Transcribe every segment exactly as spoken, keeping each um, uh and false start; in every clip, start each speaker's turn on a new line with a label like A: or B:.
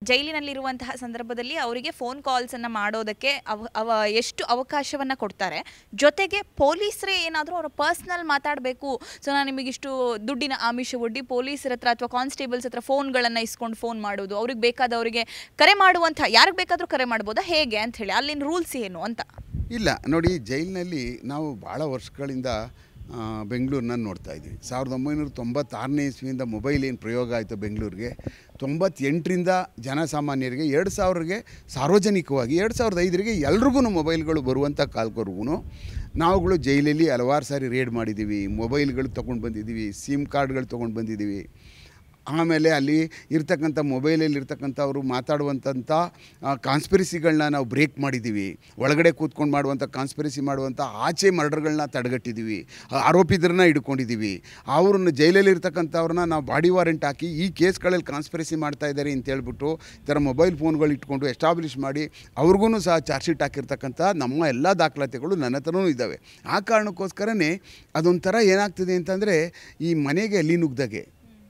A: ಜೈಲಿನಲ್ಲಿರುವಂತಹ ಸಂದರ್ಭದಲ್ಲಿ ಅವರಿಗೆ ಫೋನ್ ಕಾಲ್ಸನ್ನು ಮಾಡೋದಕ್ಕೆ ಅವ ಅವ ಎಷ್ಟು ಅವಕಾಶವನ್ನು ಕೊಡ್ತಾರೆ, ಜೊತೆಗೆ ಪೊಲೀಸರೇ ಏನಾದರೂ ಅವರ ಪರ್ಸ್ನಲ್ ಮಾತಾಡಬೇಕು, ಸೊ ನಾನು ನಿಮಗಿಷ್ಟು ದುಡ್ಡಿನ ಆಮಿಷ ಒಡ್ಡಿ ಪೊಲೀಸರ ಹತ್ರ ಅಥವಾ ಕಾನ್ಸ್ಟೇಬಲ್ಸ್ ಹತ್ರ ಫೋನ್ಗಳನ್ನು ಇಸ್ಕೊಂಡು ಫೋನ್ ಮಾಡೋದು, ಅವ್ರಿಗೆ ಬೇಕಾದವರಿಗೆ ಕರೆ ಮಾಡುವಂಥ ಯಾರಿಗೆ ಬೇಕಾದರೂ ಕರೆ ಮಾಡ್ಬೋದಾ ಹೇಗೆ ಅಂತ ಹೇಳಿ ಅಲ್ಲಿನ ರೂಲ್ಸ್ ಏನು ಅಂತ?
B: ಇಲ್ಲ ನೋಡಿ, ಜೈಲಿನಲ್ಲಿ ನಾವು ಭಾಳ ವರ್ಷಗಳಿಂದ ಬೆಂಗಳೂರನ್ನ ನೋಡ್ತಾ ಇದ್ವಿ. ಸಾವಿರದ ಒಂಬೈನೂರ ತೊಂಬತ್ತಾರನೇ ಇಸ್ವಿಯಿಂದ ಮೊಬೈಲ್ ಏನು ಪ್ರಯೋಗ ಆಯಿತು ಬೆಂಗಳೂರಿಗೆ, ತೊಂಬತ್ತೆಂಟರಿಂದ ಜನಸಾಮಾನ್ಯರಿಗೆ, ಎರಡು ಸಾವಿರಗೆ ಸಾರ್ವಜನಿಕವಾಗಿ, ಎರಡು ಸಾವಿರದ ಐದರಿಗೆ ಎಲ್ರಿಗೂ ಮೊಬೈಲ್ಗಳು ಬರುವಂಥ ಕಾಲಕ್ಕವರೆಗೂ ನಾವುಗಳು ಜೈಲಲ್ಲಿ ಹಲವಾರು ಸಾರಿ ರೇಡ್ ಮಾಡಿದ್ದೀವಿ, ಮೊಬೈಲ್ಗಳು ತೊಗೊಂಡು ಬಂದಿದ್ದೀವಿ, ಸಿಮ್ ಕಾರ್ಡ್ಗಳು ತೊಗೊಂಡು ಬಂದಿದ್ದೀವಿ. ಆಮೇಲೆ ಅಲ್ಲಿ ಇರ್ತಕ್ಕಂಥ ಮೊಬೈಲಲ್ಲಿ ಇರ್ತಕ್ಕಂಥವ್ರು ಮಾತಾಡುವಂಥ ಕಾನ್ಸ್ಪಿರಸಿಗಳನ್ನ ನಾವು ಬ್ರೇಕ್ ಮಾಡಿದ್ದೀವಿ, ಒಳಗಡೆ ಕೂತ್ಕೊಂಡು ಮಾಡುವಂಥ ಕಾನ್ಸ್ಪಿರಸಿ ಮಾಡುವಂಥ ಆಚೆ ಮರ್ಡರ್ಗಳನ್ನ ತಡೆಗಟ್ಟಿದ್ದೀವಿ, ಆರೋಪಿತರನ್ನ ಹಿಡ್ಕೊಂಡಿದ್ದೀವಿ. ಅವ್ರನ್ನ ಜೈಲಲ್ಲಿ ಇರ್ತಕ್ಕಂಥವ್ರನ್ನ ನಾವು ಬಾಡಿ ವಾರೆಂಟ್ ಹಾಕಿ ಈ ಕೇಸ್ಗಳಲ್ಲಿ ಕಾನ್ಸ್ಪಿರಸಿ ಮಾಡ್ತಾ ಇದ್ದಾರೆ ಅಂತ ಹೇಳ್ಬಿಟ್ಟು ಈ ಥರ ಮೊಬೈಲ್ ಫೋನ್ಗಳು ಇಟ್ಕೊಂಡು ಎಸ್ಟಾಬ್ಲಿಷ್ ಮಾಡಿ ಅವ್ರಿಗೂ ಸಹ ಚಾರ್ಜ್ ಶೀಟ್ ಹಾಕಿರ್ತಕ್ಕಂಥ ನಮ್ಮ ಎಲ್ಲ ದಾಖಲಾತಿಗಳು ನನ್ನ ಹತ್ರನೂ ಇದ್ದಾವೆ. ಆ ಕಾರಣಕ್ಕೋಸ್ಕರನೇ ಅದೊಂಥರ ಏನಾಗ್ತದೆ ಅಂತಂದರೆ ಈ ಮನೆಗೆ ಅಲ್ಲಿ ನುಗ್ದಾಗೆ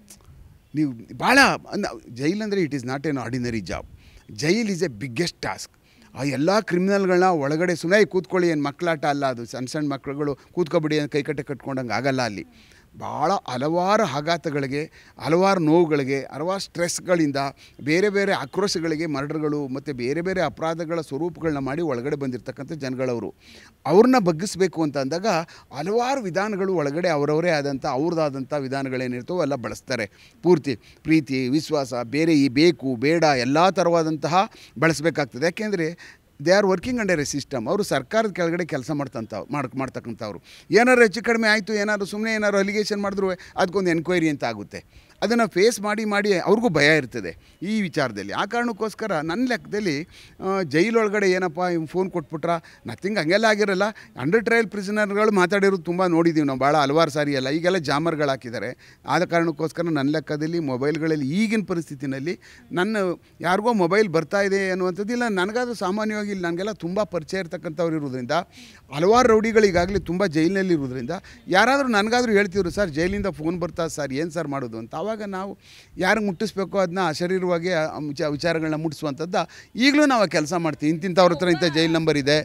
B: ನೀವು ಭಾಳ ಜೈಲಂದರೆ it is not an ordinary job. Jail is a biggest task. ಆ ಎಲ್ಲ ಕ್ರಿಮಿನಲ್ಗಳನ್ನ ಒಳಗಡೆ ಸುಮ್ಮನೆ ಕೂತ್ಕೊಳ್ಳಿ, ಏನು ಮಕ್ಕಳಾಟ ಅಲ್ಲ ಅದು, ಸಣ್ಣ ಸಣ್ಣ ಮಕ್ಕಳುಗಳು ಕೂತ್ಕೊಬಿಡಿ ಅಂತ ಕೈಕಟ್ಟೆ ಕಟ್ಕೊಂಡಂಗೆ ಆಗಲ್ಲ. ಅಲ್ಲಿ ಭಾಳ ಹಲವಾರು ಆಘಾತಗಳಿಗೆ, ಹಲವಾರು ನೋವುಗಳಿಗೆ, ಹಲವಾರು ಸ್ಟ್ರೆಸ್ಗಳಿಂದ, ಬೇರೆ ಬೇರೆ ಆಕ್ರೋಶಗಳಿಗೆ, ಮರ್ಡರ್ಗಳು ಮತ್ತು ಬೇರೆ ಬೇರೆ ಅಪರಾಧಗಳ ಸ್ವರೂಪಗಳನ್ನ ಮಾಡಿ ಒಳಗಡೆ ಬಂದಿರತಕ್ಕಂಥ ಜನಗಳವರು. ಅವ್ರನ್ನ ಬಗ್ಗಿಸ್ಬೇಕು ಅಂತ ಅಂದಾಗ ಹಲವಾರು ವಿಧಾನಗಳು ಒಳಗಡೆ ಅವರವರೇ ಆದಂಥ ಅವ್ರದ್ದಾದಂಥ ವಿಧಾನಗಳೇನಿರ್ತವೋ ಎಲ್ಲ ಬಳಸ್ತಾರೆ. ಪೂರ್ತಿ ಪ್ರೀತಿ, ವಿಶ್ವಾಸ, ಬೇರೆ ಈ ಬೇಕು ಬೇಡ ಎಲ್ಲ ಥರವಾದಂತಹ ಬಳಸಬೇಕಾಗ್ತದೆ. ಯಾಕೆಂದರೆ they are working under a system. ಅವರು ಸರ್ಕಾರದ ಕೆಳಗಡೆ ಕೆಲಸ ಮಾಡ್ತಂಥ ಮಾಡ್ ಮಾಡ್ತಕ್ಕಂಥವ್ರು. ಏನಾದ್ರು ಹೆಚ್ಚು ಕಡಿಮೆ ಆಯಿತು, ಏನಾದ್ರು ಸುಮ್ಮನೆ ಏನಾದ್ರು ಅಲಿಗೇಷನ್ ಮಾಡಿದ್ರು ಅದಕ್ಕೊಂದು ಎನ್ಕ್ವೈರಿ ಅಂತ ಆಗುತ್ತೆ. ಅದನ್ನು ಫೇಸ್ ಮಾಡಿ ಮಾಡಿ ಅವ್ರಿಗೂ ಭಯ ಇರ್ತದೆ ಈ ವಿಚಾರದಲ್ಲಿ. ಆ ಕಾರಣಕ್ಕೋಸ್ಕರ ನನ್ನ ಲೆಕ್ಕದಲ್ಲಿ ಜೈಲೊಳಗಡೆ ಏನಪ್ಪ ಫೋನ್ ಕೊಟ್ಬಿಟ್ರ ನಥಿಂಗ್ ಹಂಗೆಲ್ಲ ಆಗಿರಲ್ಲ. ಅಂಡರ್ ಟ್ರಯಲ್ ಪ್ರಿಸನರ್ಗಳು ಮಾತಾಡಿರೋದು ತುಂಬ ನೋಡಿದ್ದೀವಿ ನಾವು, ಭಾಳ ಹಲವಾರು ಸಾರಿ ಅಲ್ಲ. ಈಗೆಲ್ಲ ಜಾಮರ್ಗಳು ಹಾಕಿದ್ದಾರೆ. ಆದ ಕಾರಣಕ್ಕೋಸ್ಕರ ನನ್ನ ಲೆಕ್ಕದಲ್ಲಿ ಮೊಬೈಲ್ಗಳಲ್ಲಿ ಈಗಿನ ಪರಿಸ್ಥಿತಿನಲ್ಲಿ ನನ್ನ ಯಾರಿಗೋ ಮೊಬೈಲ್ ಬರ್ತಾ ಇದೆ ಅನ್ನುವಂಥದ್ದಿಲ್ಲ. ನನಗಾದರೂ ಸಾಮಾನ್ಯವಾಗಿ ಇಲ್ಲಿ ನನಗೆಲ್ಲ ತುಂಬ ಪರಿಚಯ ಇರ್ತಕ್ಕಂಥವ್ರು ಇರೋದ್ರಿಂದ, ಹಲವಾರು ರೌಡಿಗಳು ಈಗಾಗಲೇ ತುಂಬ ಜೈಲಿನಲ್ಲಿ ಇರೋದ್ರಿಂದ ಯಾರಾದರೂ ನನಗಾದರೂ ಹೇಳ್ತಿದ್ರು, ಸರ್ ಜೈಲಿಂದ ಫೋನ್ ಬರ್ತಾ ಸರ್ ಏನು ಸರ್ ಮಾಡೋದು ಅಂತ. ಆವಾಗ ನಾವು ಯಾರಿಗೆ ಮುಟ್ಟಿಸ್ಬೇಕು ಅದನ್ನ ಅಶರೀರವಾಗಿ ವಿಚಾರಗಳನ್ನ ಮುಟ್ಟಿಸುವಂಥದ್ದು ಈಗಲೂ ನಾವು ಕೆಲಸ ಮಾಡ್ತೀವಿ. ಇಂತಿಂಥವ್ರ ಹತ್ರ ಇಂಥ ಜೈಲ್ ನಂಬರ್ ಇದೆ.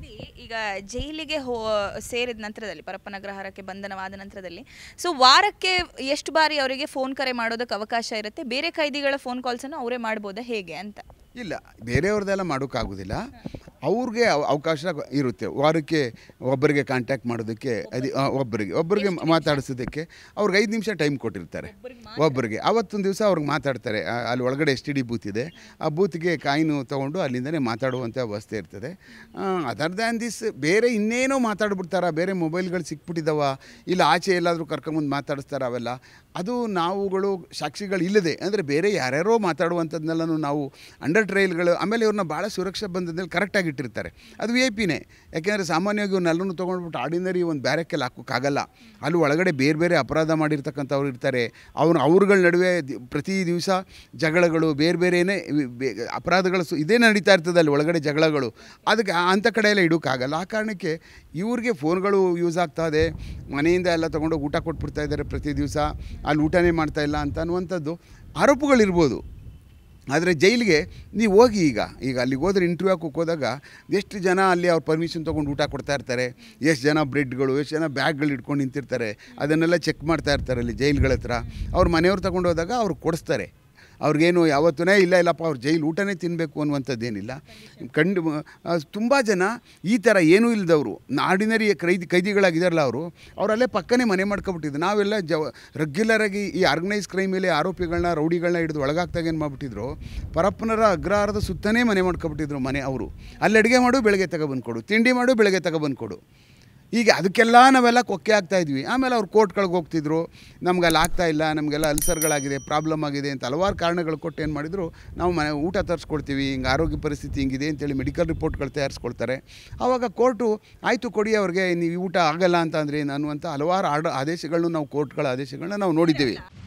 A: ಈಗ ಜೈಲಿಗೆ ಹೋ ಸೇರಿದ ನಂತರದಲ್ಲಿ, ಪರಪ್ಪನಗ್ರಹಾರಕ್ಕೆ ಬಂಧನವಾದ ನಂತರದಲ್ಲಿ, ಸೊ ವಾರಕ್ಕೆ ಎಷ್ಟು ಬಾರಿ ಅವರಿಗೆ ಫೋನ್ ಕರೆ ಮಾಡೋದಕ್ಕೆ ಅವಕಾಶ ಇರುತ್ತೆ? ಬೇರೆ ಕೈದಿಗಳ ಫೋನ್ ಕಾಲ್ಸನ್ನು ಅವರೇ ಮಾಡ್ಬೋದಾ ಹೇಗೆ ಅಂತ?
B: ಇಲ್ಲ, ಬೇರೆಯವ್ರದ್ದೆಲ್ಲ ಮಾಡೋಕ್ಕಾಗೋದಿಲ್ಲ. ಅವ್ರಿಗೆ ಅವಕಾಶ ಇರುತ್ತೆ. ವಾರಕ್ಕೆ ಒಬ್ಬರಿಗೆ ಕಾಂಟ್ಯಾಕ್ಟ್ ಮಾಡೋದಕ್ಕೆ, ಅದು ಒಬ್ಬರಿಗೆ ಒಬ್ಬರಿಗೆ ಮಾತಾಡಿಸೋದಕ್ಕೆ ಅವ್ರಿಗೆ ಐದು ನಿಮಿಷ ಟೈಮ್ ಕೊಟ್ಟಿರ್ತಾರೆ ಒಬ್ಬರಿಗೆ. ಆವತ್ತೊಂದು ದಿವಸ ಅವ್ರಿಗೆ ಮಾತಾಡ್ತಾರೆ. ಅಲ್ಲಿ ಒಳಗಡೆ ಎಸ್ ಟಿ ಡಿ ಬೂತ್ ಇದೆ, ಆ ಬೂತ್ಗೆ ಕಾಯಿನು ತೊಗೊಂಡು ಅಲ್ಲಿಂದನೇ ಮಾತಾಡುವಂಥ ವ್ಯವಸ್ಥೆ ಇರ್ತದೆ. ಅದರ್ ದ್ಯಾನ್ ದಿಸ್ ಬೇರೆ ಇನ್ನೇನೋ ಮಾತಾಡ್ಬಿಡ್ತಾರ, ಬೇರೆ ಮೊಬೈಲ್ಗಳು ಸಿಕ್ಬಿಟ್ಟಿದ್ದಾವ, ಇಲ್ಲ ಆಚೆ ಎಲ್ಲಾದರೂ ಕರ್ಕೊಂಬಂದು ಮಾತಾಡಿಸ್ತಾರೆ, ಅವೆಲ್ಲ ಅದು ನಾವುಗಳು ಸಾಕ್ಷಿಗಳು ಇಲ್ಲದೆ, ಅಂದರೆ ಬೇರೆ ಯಾರ್ಯಾರೋ ಮಾತಾಡುವಂಥದ್ದನ್ನೆಲ್ಲೂ ನಾವು ಅಂಡರ್ ಟ್ರಯಲ್ಗಳು. ಆಮೇಲೆ ಇವ್ರನ್ನ ಭಾಳ ಸುರಕ್ಷಾ ಬಂಧನದಲ್ಲಿ ಕರೆಕ್ಟಾಗಿ ಇಟ್ಟಿರ್ತಾರೆ. ಅದು ವಿ ಐ ಪಿನೇ. ಯಾಕೆಂದರೆ ಸಾಮಾನ್ಯವಾಗಿ ಇವ್ರನ್ನೆಲ್ಲರೂ ತೊಗೊಂಡ್ಬಿಟ್ಟು ಆರ್ಡಿನರಿ ಒಂದು ಬ್ಯಾರಕ್ಕೆಲ್ಲ ಹಾಕೋಕ್ಕಾಗಲ್ಲ. ಅಲ್ಲಿ ಒಳಗಡೆ ಬೇರೆ ಬೇರೆ ಅಪರಾಧ ಮಾಡಿರ್ತಕ್ಕಂಥವ್ರು ಇರ್ತಾರೆ. ಅವ್ರು ಅವ್ರಗಳ ನಡುವೆ ಪ್ರತಿ ದಿವಸ ಜಗಳಗಳು, ಬೇರೆ ಬೇರೆಯೇ ಅಪರಾಧಗಳು ಸು ಇದೇ ನಡೀತಾ ಇರ್ತದೆ ಅಲ್ಲಿ ಒಳಗಡೆ ಜಗಳಗಳು. ಅದಕ್ಕೆ ಅಂಥ ಕಡೆ ಎಲ್ಲ ಇಡೋಕ್ಕಾಗಲ್ಲ. ಆ ಕಾರಣಕ್ಕೆ ಇವ್ರಿಗೆ ಫೋನ್ಗಳು ಯೂಸ್ ಆಗ್ತಾ ಇದೆ. ಮನೆಯಿಂದ ಎಲ್ಲ ತೊಗೊಂಡೋಗಿ ಊಟ ಕೊಟ್ಬಿಡ್ತಾ ಇದ್ದಾರೆ ಪ್ರತಿ ದಿವಸ, ಅಲ್ಲಿ ಊಟನೇ ಮಾಡ್ತಾಯಿಲ್ಲ ಅಂತ ಅನ್ನುವಂಥದ್ದು ಆರೋಪಗಳಿರ್ಬೋದು. ಆದರೆ ಜೈಲಿಗೆ ನೀವು ಹೋಗಿ, ಈಗ ಈಗ ಅಲ್ಲಿಗೆ ಹೋದ್ರೆ ಇಂಟರ್ವ್ಯೂ ಹಾಕೋಕೆ ಹೋದಾಗ ಎಷ್ಟು ಜನ ಅಲ್ಲಿ ಅವ್ರು ಪರ್ಮಿಷನ್ ತೊಗೊಂಡು ಊಟ ಕೊಡ್ತಾ ಇರ್ತಾರೆ, ಎಷ್ಟು ಜನ ಬ್ರೆಡ್ಗಳು, ಎಷ್ಟು ಜನ ಬ್ಯಾಗ್ಗಳು ಇಟ್ಕೊಂಡು ನಿಂತಿರ್ತಾರೆ, ಅದನ್ನೆಲ್ಲ ಚೆಕ್ ಮಾಡ್ತಾ ಇರ್ತಾರೆ ಅಲ್ಲಿ ಜೈಲ್ಗಳ ಹತ್ರ. ಅವ್ರ ಮನೆಯವ್ರು ತಗೊಂಡು ಹೋದಾಗ ಅವ್ರು ಕೊಡಿಸ್ತಾರೆ. ಅವ್ರಿಗೇನು ಯಾವತ್ತೂ ಇಲ್ಲ ಇಲ್ಲಪ್ಪ ಅವ್ರು ಜೈಲು ಊಟನೇ ತಿನ್ನಬೇಕು ಅನ್ನುವಂಥದ್ದೇನಿಲ್ಲ. ಕಂಡು ತುಂಬ ಜನ ಈ ಥರ ಏನೂ ಇಲ್ಲದವರು ಆರ್ಡಿನರಿ ಕೈದಿ ಕೈದಿಗಳಾಗಿದ್ದಾರಲ್ಲ ಅವರು, ಅವರಲ್ಲೇ ಪಕ್ಕನೇ ಮನೆ ಮಾಡ್ಕೊಬಿಟ್ಟಿದ್ರು. ನಾವೆಲ್ಲ ಜ ರೆಗ್ಯುಲರಾಗಿ ಈ ಆರ್ಗನೈಸ್ ಕ್ರೈಮಲ್ಲಿ ಆರೋಪಿಗಳನ್ನ, ರೌಡಿಗಳನ್ನ ಹಿಡಿದು ಒಳಗಾಗ್ತಾಗ ಏನು ಮಾಡಿಬಿಟ್ಟಿದ್ರು, ಪರಪ್ಪನರ ಅಗ್ರಹಾರದ ಸುತ್ತನೇ ಮನೆ ಮಾಡ್ಕೊಬಿಟ್ಟಿದ್ರು ಮನೆ. ಅವರು ಅಲ್ಲಿ ಅಡುಗೆ ಮಾಡು, ಬೆಳಗ್ಗೆ ತಗೊಬಂದು ಕೊಡು, ತಿಂಡಿ ಮಾಡು, ಬೆಳಗ್ಗೆ ತಗೊಬಂದು ಕೊಡು. ಈಗ ಅದಕ್ಕೆಲ್ಲ ನಾವೆಲ್ಲ ಕೊಕ್ಕೆ ಆಗ್ತಾಯಿದ್ವಿ. ಆಮೇಲೆ ಅವ್ರು ಕೋರ್ಟ್ಗಳಿಗೆ ಹೋಗ್ತಿದ್ರು, ನಮ್ಗೆ ಅಲ್ಲಿ ಆಗ್ತಾಯಿಲ್ಲ, ನಮಗೆಲ್ಲ ಅಲ್ಸರ್ಗಳಾಗಿದೆ, ಪ್ರಾಬ್ಲಮ್ ಆಗಿದೆ ಅಂತ ಹಲವಾರು ಕಾರಣಗಳು ಕೊಟ್ಟು ಏನು ಮಾಡಿದ್ರು, ನಾವು ಮನೆ ಊಟ ತರಿಸ್ಕೊಡ್ತೀವಿ, ಹಿಂಗೆ ಆರೋಗ್ಯ ಪರಿಸ್ಥಿತಿ ಹಿಂಗಿದೆ ಅಂತೇಳಿ ಮೆಡಿಕಲ್ ರಿಪೋರ್ಟ್ಗಳು ತಯಾರಿಸ್ಕೊಳ್ತಾರೆ. ಆವಾಗ ಕೋರ್ಟು ಆಯಿತು ಕೊಡಿ ಅವ್ರಿಗೆ, ನೀವು ಊಟ ಆಗಲ್ಲ ಅಂತ ಅಂದರೆ ನಾನು ಅಂತ ಹಲವಾರು ಆರ್ಡರ್ ಆದೇಶಗಳನ್ನು ನಾವು ಕೋರ್ಟ್ಗಳ ಆದೇಶಗಳನ್ನ ನಾವು ನೋಡಿದ್ದೇವೆ.